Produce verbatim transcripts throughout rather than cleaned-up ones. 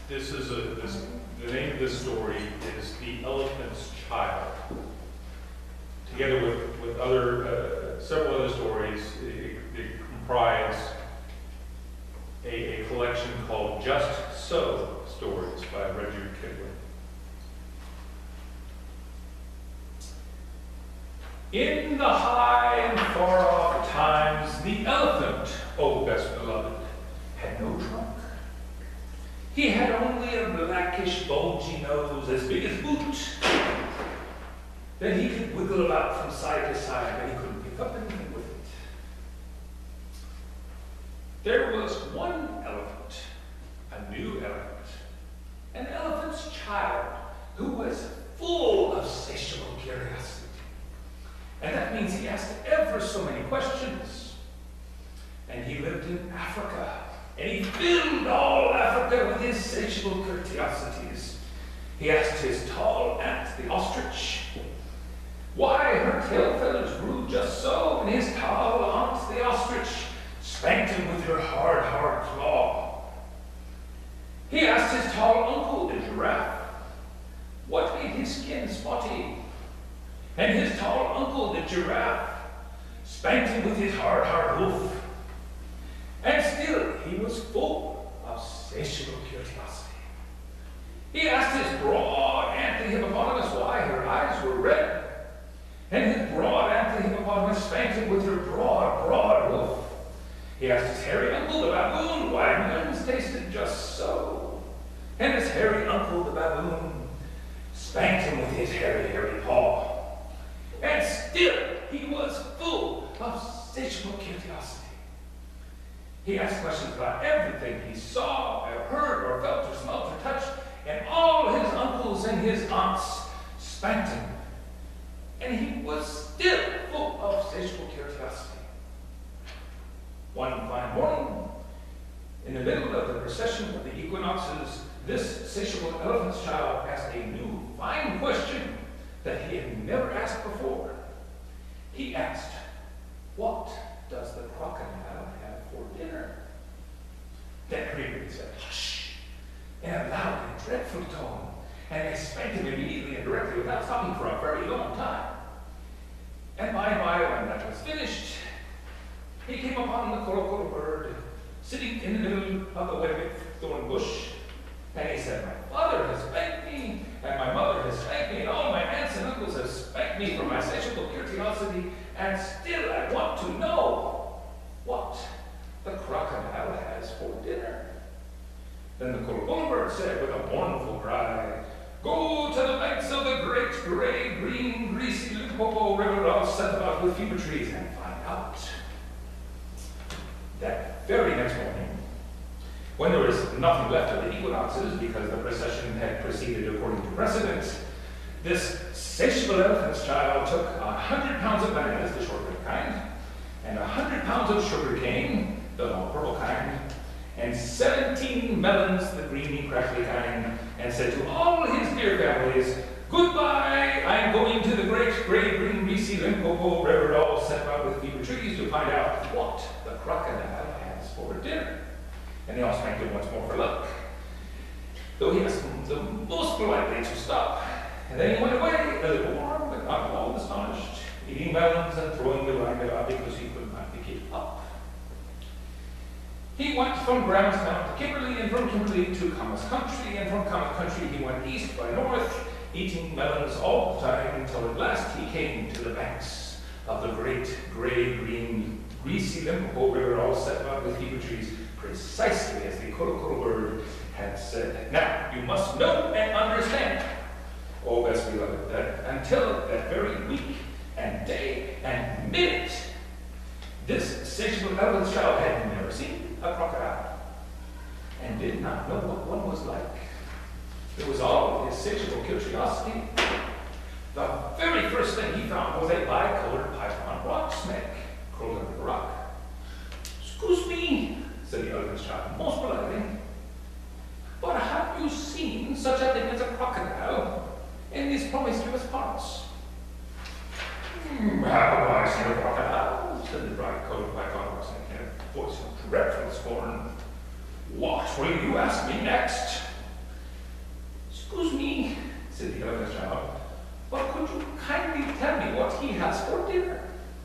This is a, this, the name of this story is The Elephant's Child. Together with, with other, uh, several other stories, it, it comprise a, a collection called Just So Stories by Rudyard Kipling. In the high and far-off times, the elephant, oh best beloved, had no trunk. He had only a blackish, bulgy nose as big as boot. Then he could wiggle about from side to side, but he couldn't pick up anything with it. There was one elephant, a new elephant, an elephant's child who was full of satiable curiosity. And that means he asked ever so many questions. And he lived in Africa. And he filled all Africa with his satiable curiosities. He asked his tall aunt, the ostrich, why her tail feathers grew just so, and his tall aunt, the ostrich, spanked him with her hard, hard claw. He asked his tall uncle, the giraffe, what made his skin spotty? And his tall uncle, the giraffe, spanked him with his hard, hard hoof. And still, he was full of satiable curiosity. He asked his broad aunt, the hippopotamus, why her eyes were red. And his broad aunt, the hippopotamus, spanked him with her broad, broad hoof. He asked his hairy uncle, the baboon, why melons tasted just so. And his hairy uncle, the baboon, spanked him with his hairy, hairy paw. And still, he was full of satiable curiosity. He asked questions about everything he saw, or heard, or felt, or smelt, or touched, and all his uncles and his aunts spanked him. And he was still full of satiable curiosity. One fine morning, in the middle of the procession of the equinoxes, this satiable elephant's child asked a new, fine question that he had never asked before. He asked, what does the crocodile have for dinner? Then everybody said, hush, in a loud and dreadful tone, and they spanked him immediately and directly without stopping for a very long time. And by and by, when that was finished, he came upon the colocolo bird sitting in the middle of the web thorn bush, and he said, my father has spanked me, and my mother has spanked me, and all my aunts and uncles have spanked me for my satiable curiosity, and still I want to know what the crocodile has for dinner. Then the colocolo bird said with a mournful cry, go to the banks of the great gray, green, greasy Limpopo River all set about with fever trees and find out. That very next morning, when there was nothing left of the equinoxes because the procession had proceeded according to precedent, this satiable elephant's child took a hundred pounds of bananas, the shortbread kind, and a hundred pounds of sugar cane, the long purple kind, and seventeen melons, the greeny, crackly kind, and said to all his dear families, goodbye, I'm going to the great, gray, green, greasy Limpopo River all set about with fever trees to find out what the crocodile has for dinner. And they all spanked him once more for luck, though he asked them the most politely to stop. And then he went away, a little warm, but not at all astonished, eating melons and throwing the rind about because he could not pick it up. He went from Grahamstown to Kimberley, and from Kimberley to Comus Country, and from Comus Country he went east by north, eating melons all the time, until at last he came to the banks of the great, gray, green, greasy Limpopo River, all set about with fever trees, precisely as the colocolo bird had said. Now, you must know and understand, oh best beloved, that until that very week and day and minute, this satiable elephant's child had never seen a crocodile and did not know what one was like. It was all his satiable curiosity. The very first thing he found was a bicolored python rock snake curled under the rock. Excuse me, said the elephant's child, most politely, but have you seen such a thing as a crocodile in these promiscuous parts? Hmm, have I seen a crocodile? Said the bright-coated python rock snake in a voice of dreadful scorn. What will you ask me next? "Excuse me," said the elephant's child, "but could you kindly tell me what he has for dinner?"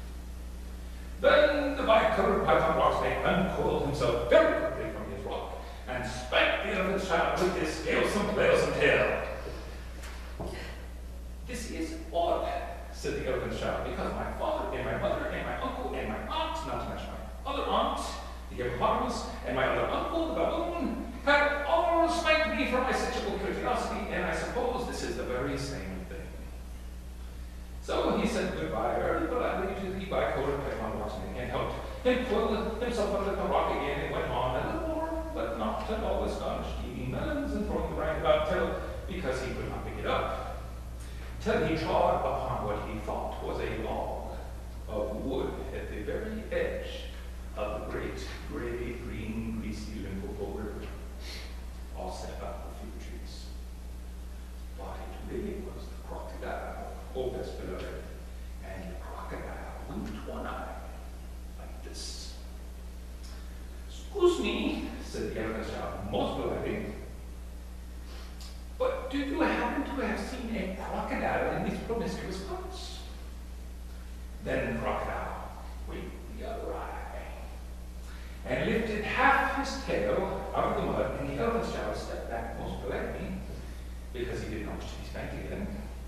Then the bicolored python rock snake uncoiled himself very quickly from his rock and spanked the elephant's child with his scalesome, flailsome tail. "This is odd," said the elephant's child, "because my father and my mother and my uncle and my aunt, not to mention my other aunt, the hippopotamus, and my other uncle, the baboon, have all spanked me for my sexual curiosity, and I suppose this is the very same thing." So he said goodbye very politely to the bicolored python rock snake and helped him pull himself under the rock again and went on a little more, but not at all astonished, eating melons and throwing the roundabout tail because he could not pick it up, till he trod upon what he thought was a log of wood at the very edge of the great gray, green, greasy Limpopo River, all set up with few trees. But it really was the crocodile, oh best beloved, and the crocodile moved one eye like this. "Excuse me," said the elephant's child, most politely, "but do you happen to have seen a crocodile in these promiscuous parts?" Then the crocodile winked the other eye and lifted half his tail out of the mud, and the elephant's child stepped back most politely because he did not wish to be spanked again.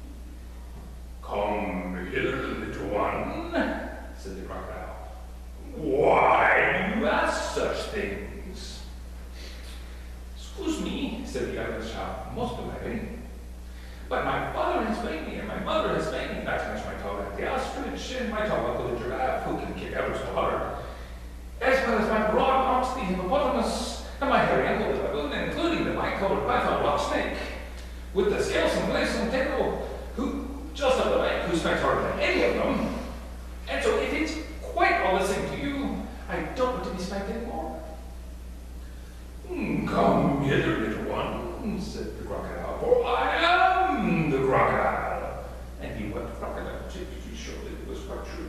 "Come hither, little one," said the crocodile. "Why do you ask such things?" "Excuse me," said the elephant's child, most politely, "but my father has spanked me, and my mother has spanked me, not to mention my tall uncle the ostrich, and my tall uncle the giraffe, who can kick ever so hard, as well as my broad aunt the hippopotamus, and my hairy uncle the baboon, including the bicolored python rock snake, with the scalesome, glacial tail, who just up the bank, who spanked harder than any of them. And so if it's quite all the same to you, I don't want to be spanked anymore." "Come hither, little one," said the crocodile, "for I am the crocodile." And he wept crocodile cheek to show that it was quite true.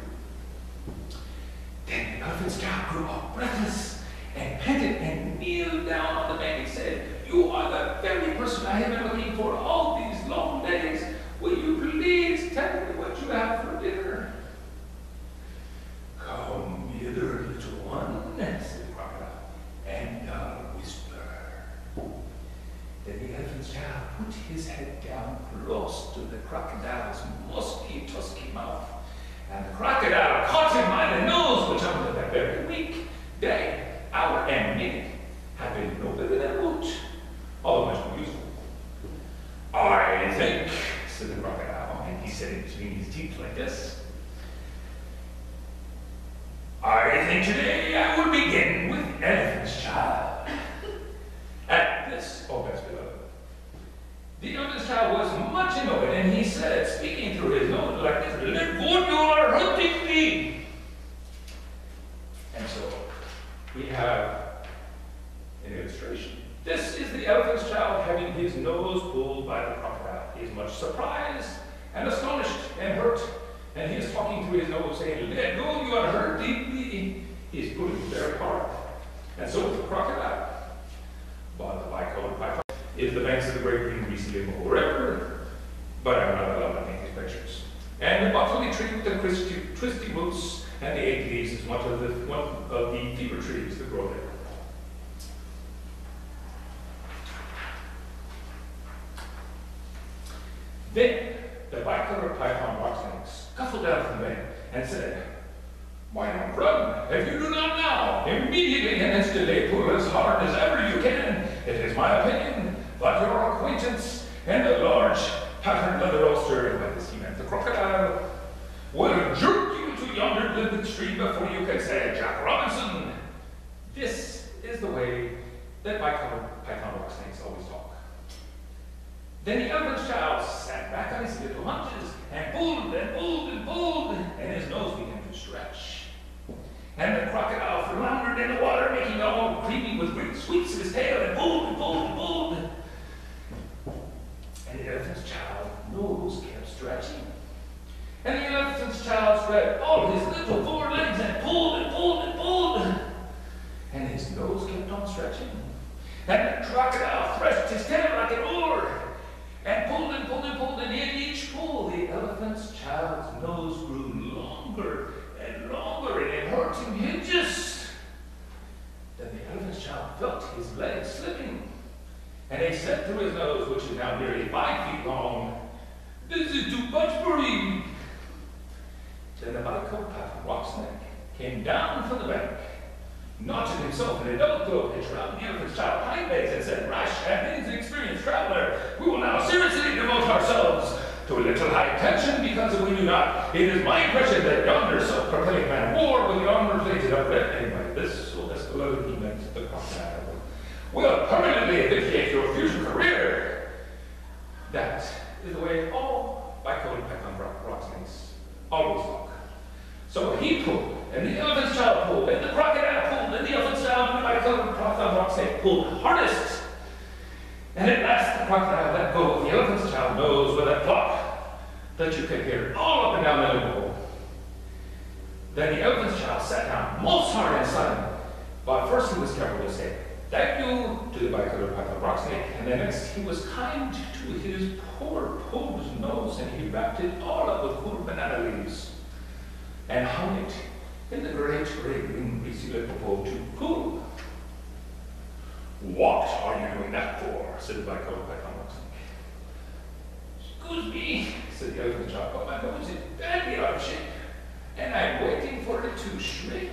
Then the elephant's child grew all breathless and panted and kneeled down on the bank and said, "You are the very person I have been looking for all these long days. Will you please tell me what you have for dinner?" "Come hither, little one," said the crocodile, "and I'll whisper." Then the elephant's child put his head down close to the crocodile's musky, tusky mouth, and the crocodile caught him by the nose, which under that very week, day, hour, and minute had been no bigger than a boot, although much more useful. "I think," said the crocodile, and he said it between his teeth like this, "I think today I will begin with elephant's child." At this, oh best beloved, the elephant's child was much annoyed, and he said, speaking through his nose like this, "Let go, you are hurting me." And so we have an illustration. This is the elephant's child having his nose pulled by the crocodile. He is much surprised and astonished and hurt, and he is talking through his nose saying, "Let go, you are hurting me." He is pulling very hard. And so is the crocodile. But the bicolored python is the banks of the great green greasy Limpopo River, but I'm not allowed to make these pictures. And the buffalo tree with the twisty, twisty roots and the eight leaves is one of the one of the fever trees that grow there. Then the bicolored python rock snake scuffled down from the bank and said, "My young friend, if you do not now, immediately and instantly pull as hard as ever you can, it is my opinion that your acquaintance in the large patterned leather ulster," and by this he meant the crocodile, "will jerk you to yonder limpid stream before you can say Jack Robinson." This is the way that bicolored python rock snakes always talk. Then the elephant's child sat back on his little hunches and pulled and pulled and pulled, and his nose began to stretch. And the crocodile floundered in the water, making it all creamy with great sweeps of his tail, and pulled and pulled and pulled. And the elephant's child's nose kept stretching. And the elephant's child spread all his little four legs and pulled and pulled and pulled. And his nose kept on stretching. And the crocodile threshed his tail like an oar. And he said through his nose, which is now nearly five feet long, "This is too much for him." Then the bipedal rock snake came down from the bank, knotted himself in a double throat hitch around the elephant's child hind legs and said, "Rash and inexperienced traveler, we will now seriously devote ourselves to a little high tension, because if we do not, it is my impression that yonder self-proclaimed man of war with the armor-plated upper anyway, this will escalate he meant the crocodile will permanently vitiate your future career." That is the way all bipedal python rock, rock snakes always look. So he pulled, and the elephant's child pulled, and the crocodile pulled, and the elephant's child and the bipedal python rock snake pulled hardest. And at last the crocodile let go of the elephant's child nose with a plop that you could hear all up and down the limbo. Then the elephant's child sat down most hard and silent, but first he was careful to say thank you to the bipedal python rock snake, and then next he was kind to his poor pulled nose, and he wrapped it all up with cool banana leaves and hung it in the great gray green greasy little bowl to cool. "What are you doing that for?" said the bipedal python rock snake. "Excuse me," said the elephant's child, "but my nose is badly out of shape, and I'm waiting for it to shrink."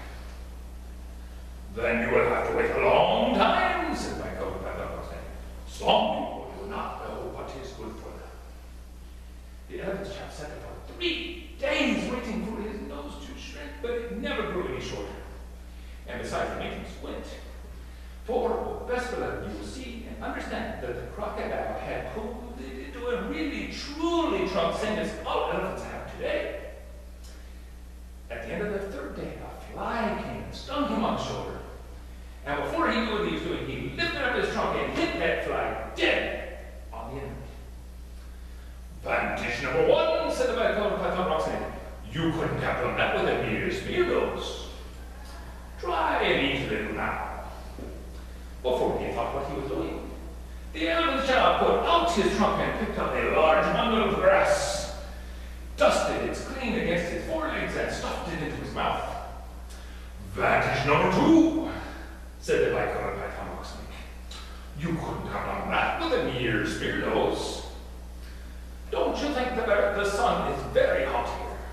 "Then you will have to wait a long time," said the bipedal python rock snake. "Some people do not know what is good for them." The elephant's child sat there for three days waiting for his nose to shrink, but it never grew any shorter. And besides, the making squint. For best beloved, you will see and understand that the crocodile had pulled it into a really, truly trunk, same as all elephants have today. At the end of the third day, a fly came and stung him on the shoulder. And before he knew what he was doing, he lifted up his trunk and hit that fly dead on the end. "Vantage number one," said the bipedal python rock snake. "You couldn't have done that with a mere spear nose. Try and eat a little now." Before he thought what he was doing, the elephant's child put out his trunk and picked up a large bundle of grass, dusted it clean against his forelegs, and stuffed it into his mouth. "Vantage number two," said the bipedal python rock snake. "You couldn't have done that with a mere spear nose. Don't you think that the sun is very hot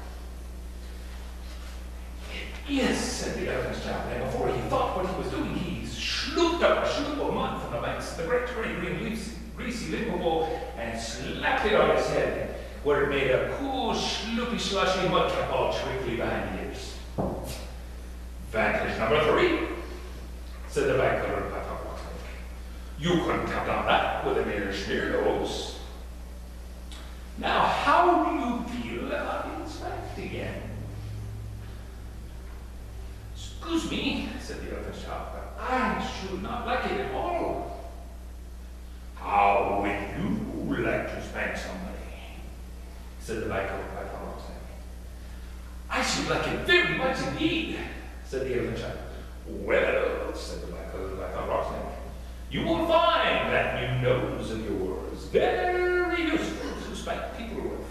here?" "Yes," said the elephant's child, and before he thought what he was doing, he slooped up a shoop of mud from the banks of the great gray green leaves, greasy limbo bowl and slapped it on his head, where it made a cool, sloopy, slushy mudcap all twinkly behind the ears. "Vantage number three," said the bipedal python rock snake. "You couldn't have done that with a mere spear nose. Now, how do you feel about being spanked again?" "Excuse me," said the elephant's child, "but I should not like it at all." "How would you like to spank somebody?" said the bipedal python rock snake. "I should like it very much indeed," said the elephant child. "Well," said the bipedal python rock snake, "you will find that new nose of yours very useful to spank people with."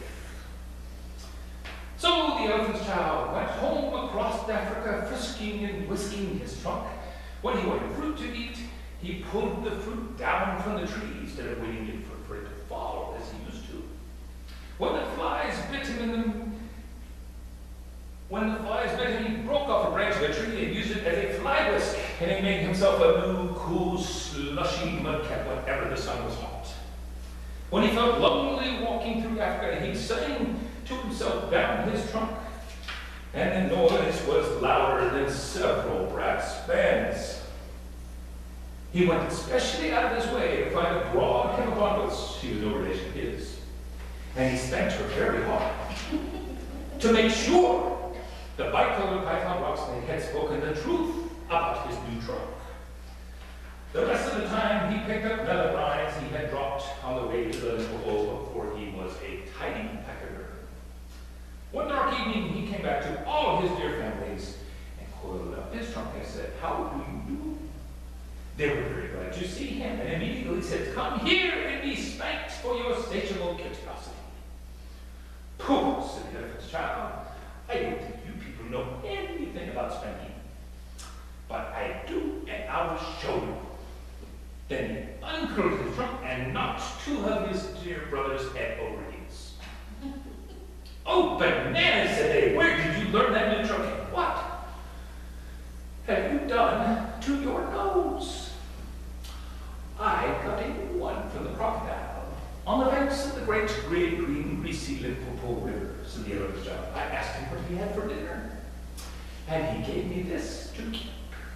So the elephant's child went home across Africa, frisking and whisking his trunk. When he wanted fruit to eat, he pulled the fruit down from the tree instead of waiting for, for it to fall as he used to. When the flies bit him in the when the flies bit him, he broke off a branch of a tree and used it as a fly whisk, and he made himself a new, cool, slushy mudcap whenever the sun was hot. When he felt lonely walking through Africa, he sang to himself down his trunk, and the noise was louder than several brass bands. He went especially out of his way to find a broad hippopotamus, she was no relation of his, and he spanked her very hard to make sure the bipedal python rock snake had spoken the truth about his new trunk. The rest of the time, he picked up leather lines he had dropped on the way to the limbo before he was a tidy pachyderm. One dark evening, he came back to all his dear families and coiled up his trunk and said, "How do you do?" They were very glad to see him, and immediately said, "Come here and be spanked for your satiable curiosity." "Pooh," said the elephant's child, "I don't think you people know anything about spanking. But I do, and I will show you." Then he uncurled his trunk and knocked two of his dear brother's head over heels. "Oh, bananas," said they. "Where did you learn that new trunk? And what have you done to your nose?" "I got a new one from the crocodile on the banks of the great gray, green, greasy Limpopo River," said the elephant's child. "I asked him what he had for dinner, and he gave me this to keep."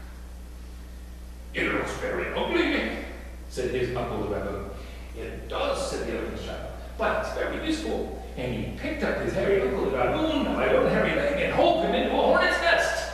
"It looks very ugly," said his uncle the rabbit. "It does," said the elephant's child, "but it's very useful." And he picked up his hairy uncle the baboon by one hairy leg and hove him into a hornet's nest.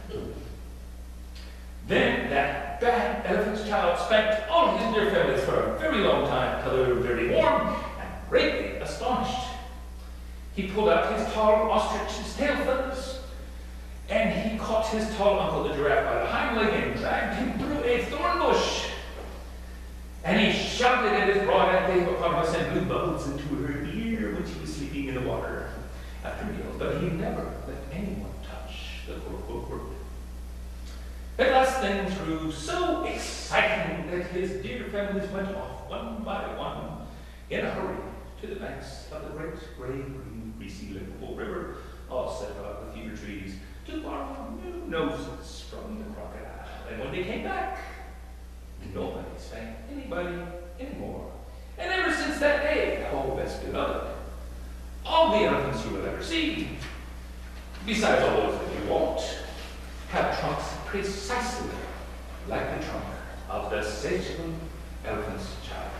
Then that bad elephant's child spanked all his dear families for a very long time, till they were very warm and greatly astonished. He pulled out his tall ostrich's tail feathers, and he caught his tall uncle the giraffe by the hind leg and dragged him through a thorn bush. And he shouted at his broad-eyed hippopotamus and blew bubbles into her ear when she was sleeping in the water after meals, but he never let anyone touch the quote-unquote brook. At last things grew so exciting that his dear families went off one by one in a hurry to the banks of the great gray, green, greasy Limpopo River, all set about with cedar trees, to borrow new noses from the crocodile. And when they came back, nobody spanked anybody anymore. And ever since that day, oh best beloved, all the elephants you will ever see, besides all those that you won't, have trunks precisely like the trunk of the satiable elephant's child.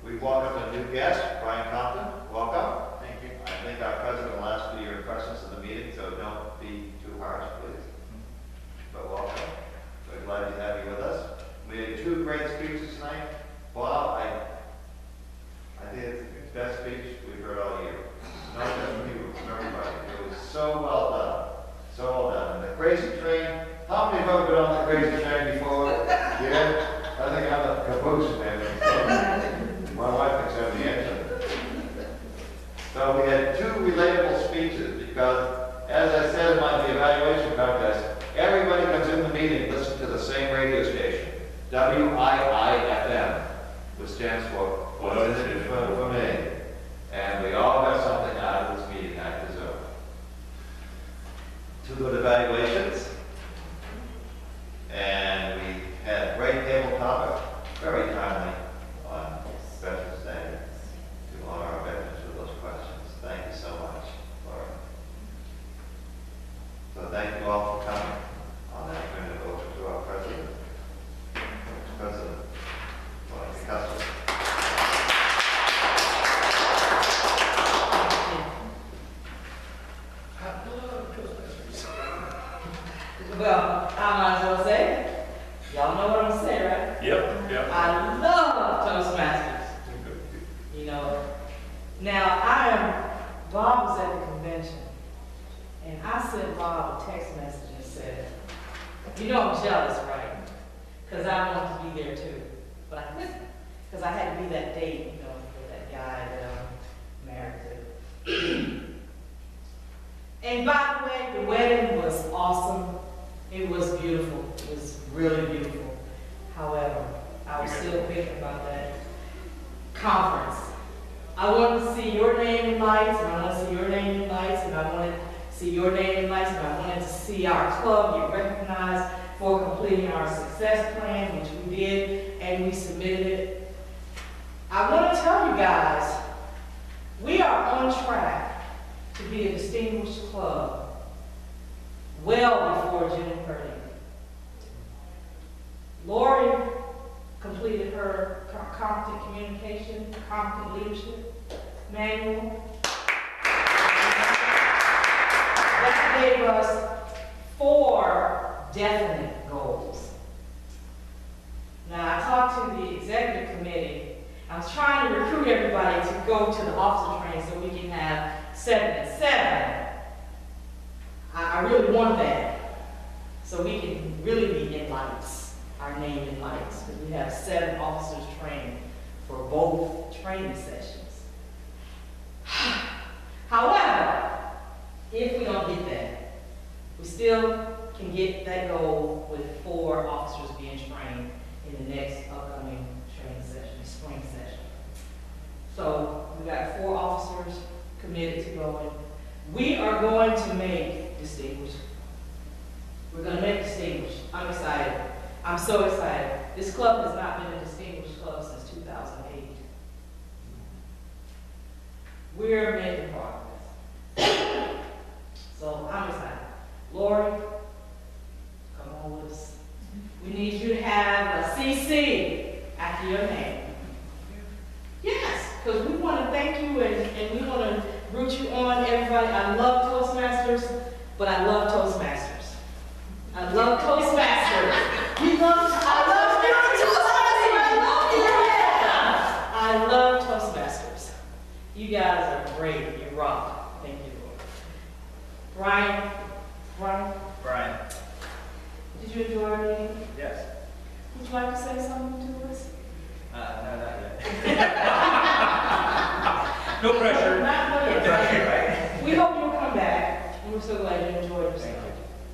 We welcome a new guest, Brian Compton. Welcome. Thank you. I think our president will ask for your impressions of the meeting, so don't be too harsh, please. But welcome. We're glad to have you with us. We had two great speeches tonight. Bob, I, I think it's the best speech we've heard all year. Not just from you, from everybody. It was so well done. So well done. And the crazy train, how many have ever been on the crazy train before? Yeah? I think I'm a caboose man. My wife thinks I'm the engine. So we had two relatable speeches because, as I said in my the evaluation contest, everybody comes in the meeting and listens to the same radio station, W I I F M, which stands for What's in it for, for me. And we all got something out of this meeting, I presume. Two good evaluations. And we had a great table topic, very timely on Veterans Day, to honor our veterans with those questions. Thank you so much, Laura. So thank you all for coming. On that, I'm going to go over to our president. President, Monica Custer. Well, I might as well say, y'all know what I'm gonna say, right? Yep, yep. I love Toastmasters. You know, now I am, Bob was at the convention, and I sent Bob a text message and said, you know I'm jealous, right? Because I want to be there too. But I couldn't, because I had to be that date, you know, for that guy that I'm married to. And by the way, the wedding was awesome. It was beautiful. It was really beautiful. However, I was still thinking about that conference. I wanted to see your name in lights, and I wanted to see your name in lights, and I wanted to see your name in lights, and I wanted to see our club get recognized for completing our success plan, which we did, and we submitted it. I want to tell you guys, we are on track to be a distinguished club well before June thirtieth. Lori completed her competent communication, competent leadership manual. That gave us four definite goals. Now, I talked to the executive committee. I was trying to recruit everybody to go to the officer training so we can have seven and seven. I, I really want that. So we can really be in lights, our name in lights, because we have seven officers trained for both training sessions. However, if we don't get that, we still can get that goal with four officers being trained in the next upcoming training session, spring session. So we got four officers committed to going. We are going to make distinguished. We're going to make distinguished. I'm excited. I'm so excited. This club has not been a distinguished club since two thousand eight. We're making progress. So I'm excited. Lori, come on with us. We need you to have a C C after your name. Yes, because we want to thank you and, and we want to root you on, everybody. I love Toastmasters, but I love Toastmasters. I love Toastmasters. You love, I love Toastmasters. I love Toastmasters. You guys are great. You rock. Thank you, Lord. Brian, Brian? Brian. Did you enjoy our meeting? Yes. Would you like to say something to us? Uh, no, not yet. No pressure. Not, not yet. No pressure, right? We hope you'll come back, and we're so glad you enjoyed yourself. Thank you.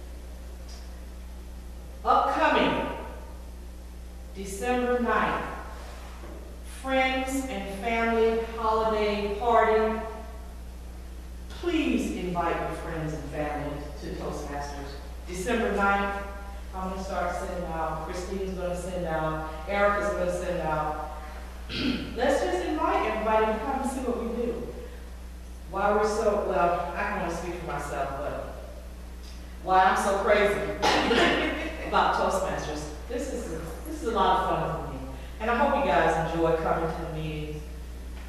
Upcoming, December ninth, friends and family holiday party. Please invite your friends and family to Toastmasters. December ninth, I'm going to start sending out. Christine's going to send out. Erica's going to send out. Let's just invite everybody to come and see what we do. Why we're so, well, I can only speak for myself, but why I'm so crazy about Toastmasters. This is, a, this is a lot of fun for me. And I hope you guys enjoy coming to the meetings.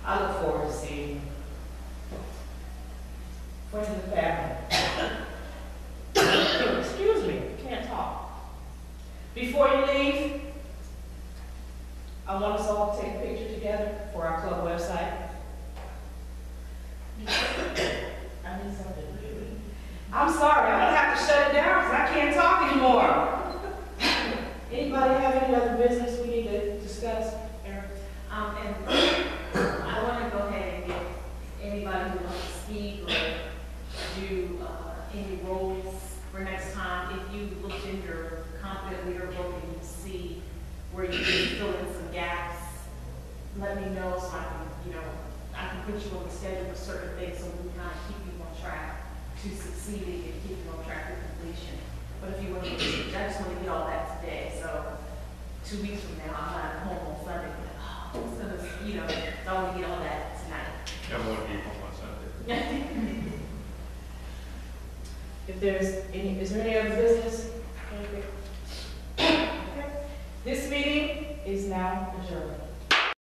I look forward to seeing you. Friends and family. Excuse me, can't talk. Before you leave, I want us all to take a picture together for our club website. I need something to do. I'm sorry, I'm gonna have to shut it down because I can't talk anymore. Anybody have any other business we need to discuss? Aaron? Um, and I want to go ahead and give anybody who wants to speak or do uh, any roles for next time. If you looked in your confident leader book and you see where you can fill in some gaps, let me know so I can, you know, I can put you on the schedule for certain things so we can kind of keep you on track to succeeding and keep you on track for completion. But if you want to, I just want to get all that today. So two weeks from now, I'm not home on Sunday. But, oh, it's gonna, you know, so I want to get all that tonight. I want to be home on Sunday. If there's any, is there any other business? Okay. This meeting is now adjourned.